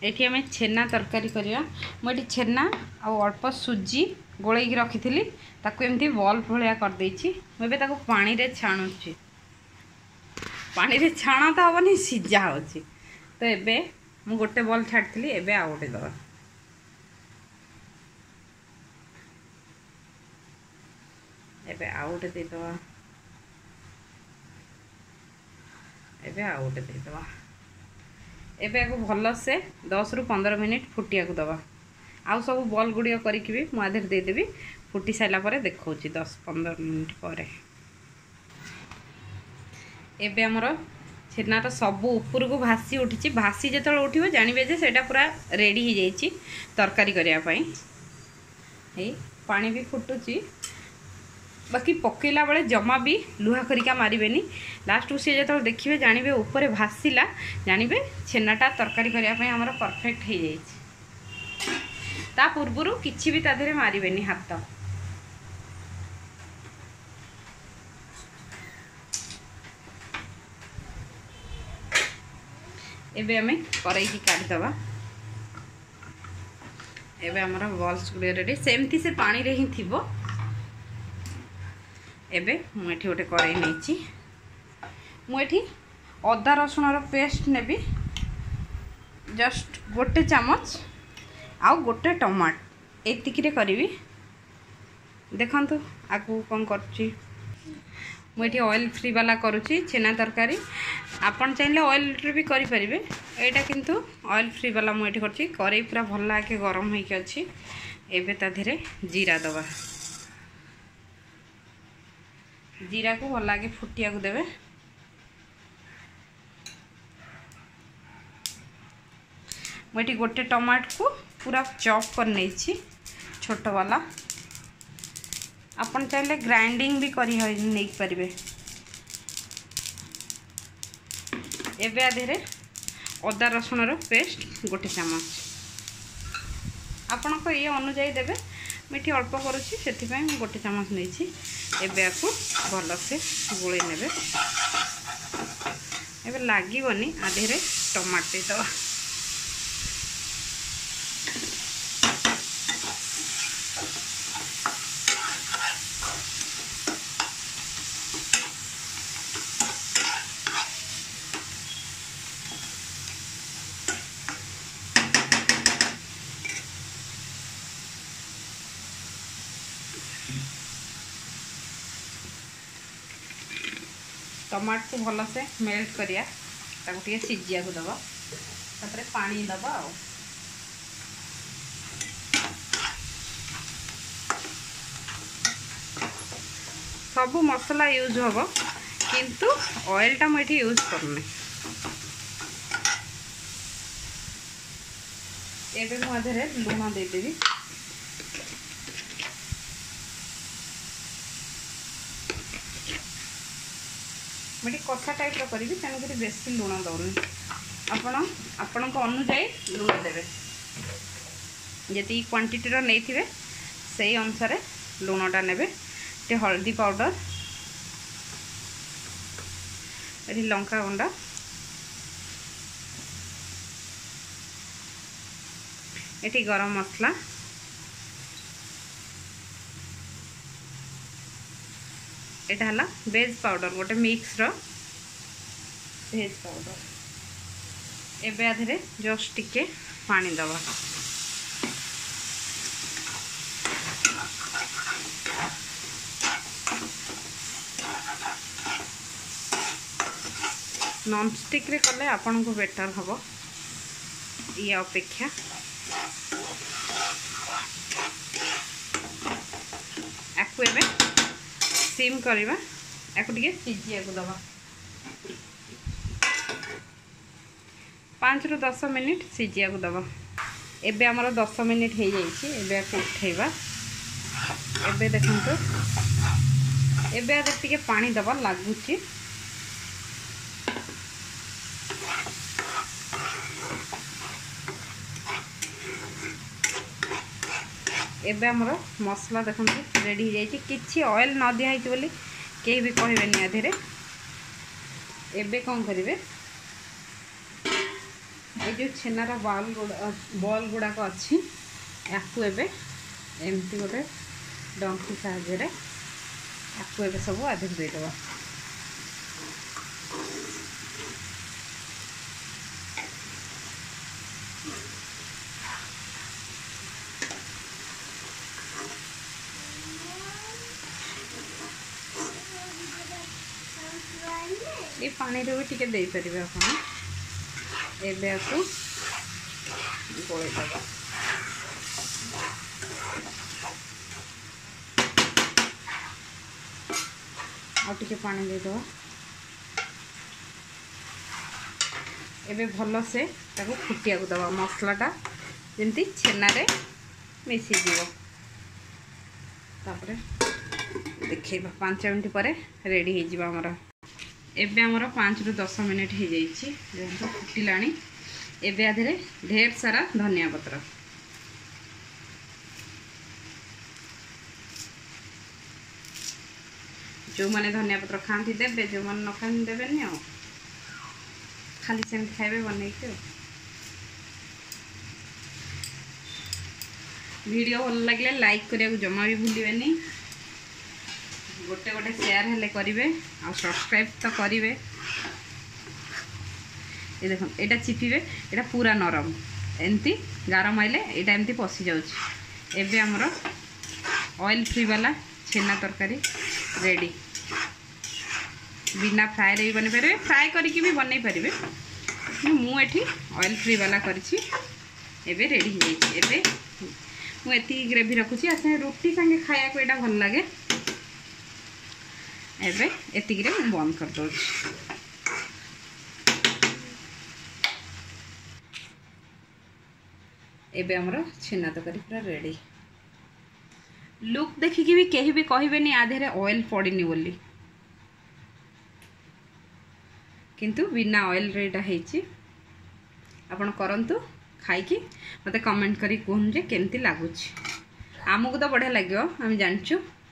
एठी आम छेना तरकारी करिया। मुझे छेना आ अल्प सुजी गोलैक रखी ताकू एमती बॉल भलिया कर देछि। मुझे ताकू पानी रे छाणुछि। पानी रे छाणा तो हबनी सिझा होछि। तो एबे मु गोटे बॉल छाड़ती एबे आ गोटे दवा। एबे आ गोटे दे दवा। एबे आ गोटे दे दवा। एबे आको भल से 10 रु 15 मिनिट फुटिया को दवा। आउ सब बॉल गुड़िया करिकि भी मुआधर दे देबी। फुटी साइला परे देखौछि 10-15 मिनिट परे। एबे हमर छेना तो सब ऊपर को भासी उठी। भासी जो उठो जानवे जे सेटा पूरा रेडी हो जाइए तरकारी करने। पानी भी फुटुची। बाकी पकेला बेले जमा भी लुहा खरिका मारे। लास्ट को सी जो देखिए जानवे ऊपर भासीला जानवे छेनाटा तरकारी करने आमर परफेक्ट हो जाइए। ता पूर्वर किछि भी ता देहरे मारे हाथ। एबे हमें करई की काढ़ीदबा। एबे हमर बॉल्स गुड़े रेडी सेमती से पानी रे ही थिबो। एबे मु एठी गोटे करई नेछि। मु एठी अदा रसुण रो पेस्ट नेबी जस्ट गोटे चामच आउ गोटे टमाट एतिकी रे करिवि। देखंतु आकु कोन करछि। मुझे ऑयल फ्री वाला करुच्ची छेना तरकारी। आपन चाहिए ऑयल रे भी करि परिबे। एटा किंतु ऑयल फ्री वाला मुझे करछि। करेई पूरा भल आके गरम होइके अछि। एबे ता धीरे जीरा दबा। जीरा को भल आके फुटिया को देबे। मुझे गोटे टमाट को पूरा चॉप कर नेछि छोट वाला। आपन चाहे ग्राइंडिंग भी करी नहीं पारे। एबे आधे अदा रसुण रो पेस्ट गोटे चामच आपण को ये अनुजाई देबे। मिठी अल्प करुच्ची से गोटे चामच नहीं। एबे आकु भल से गोले नेबे। एबे लागीबनी आधे टमाट दे दवा। टमाट को भल से मेल्ट करिया ताको सिझिया को दबा। तापरे पानी दबा। सब मसला यूज होबो किंतु ऑयल टा मुझे यूज करने। एबे मु आधे लुण दे देबी। मुझे कषा टाइप रो करी तेणुक बेसी लुण दौनी। आपण को अनुजाई लुण देवे। जी क्वांटिटी रो नहीं थे से अनुसार लुणटा नेबे। टे हल्दी पाउडर ये लंका गुंडा ये गरम मसला एटा हला वेज पाउडर गोटे मिक्स रो वेज पाउडर। एबे आधे जस्ट टिके पानी दबा। नॉन स्टिक रे कले आपन को बेटर हबो ये अपेक्षा। आकु एबे सिम करवा। याकू टिके सिझिया को दबा। 5 रु 10 मिनिट सिझिया को दबा। एबे हमर 10 मिनिट हो जाइए। एबे आकू उठेबा। एबे देखंतु एबे आदे टिके पानी दबा लागुची। एबे हमर मसला देखंतु रेडी हो जाइए। किछि ऑयल न दिया है बोली कहीं भी कहबेनी आधे। एबे कौन करेंगे जो छेनार बॉल गुड़ाक अच्छी याकू एबे एमती गोटे डंकी साहाय्य याकू एबे सब आधे देदेबा। ये पानी रे भी टिके दे परिबे आपण एबे आकू गोळे दबा। आ टिके पानी दे दो एबे भलो से ताको फुटिया को दबा मसलाटा जेंती छेना रे मिसी जीवो। तापरे देखिबा 5 मिनिट परे रेडी हे जीवा हमरा। एबे हमर 5 रु 10 मिनिट हो जाइए फुटिलाणी। एबे आधे ढेर सारा धनिया पत्र जो माने धनिया पत्र खाती देबे, जो माने न खाती देबेनी आ खाली सेम खाइबे बनै के। वीडियो भल लगे लाइक करिया जमा भी भूलिबेनी, गोटे गोटे शेयर हेले करिवे आ सब्सक्राइब तो करिवे। ये देखो एटा चिपिबे, एटा पूरा नरम एमती गरम आइले एटा एमती पसी जाउछि। एबे हमरो ऑयल फ्री वाला छेना तरकारी रेडी। बिना फ्राए रे भी बनै पारे, फ्राए करके भी बनै पारिबे। मु एठी ऑयल फ्री वाला करछि। एबे रेडी हो जाइछि। एबे मु एती ग्रेवी रखुछि, आसे रोटी संगे खाया को एटा भल लागे। एबे एतिक रे बंद कर दो। एबे हमरो छेना तरकारी पूरा रेडी। लुक देखिकी भी कहीं भी कहबेनी आधे ऑयल पड़नी बोली, किंतु बिना ऑयल रे एटा हेछि। आपण करंतु खाइकी मते कमेंट करी कहून जे केमती लागुछि। आमको तो बढ़िया लगे, आम जानचु।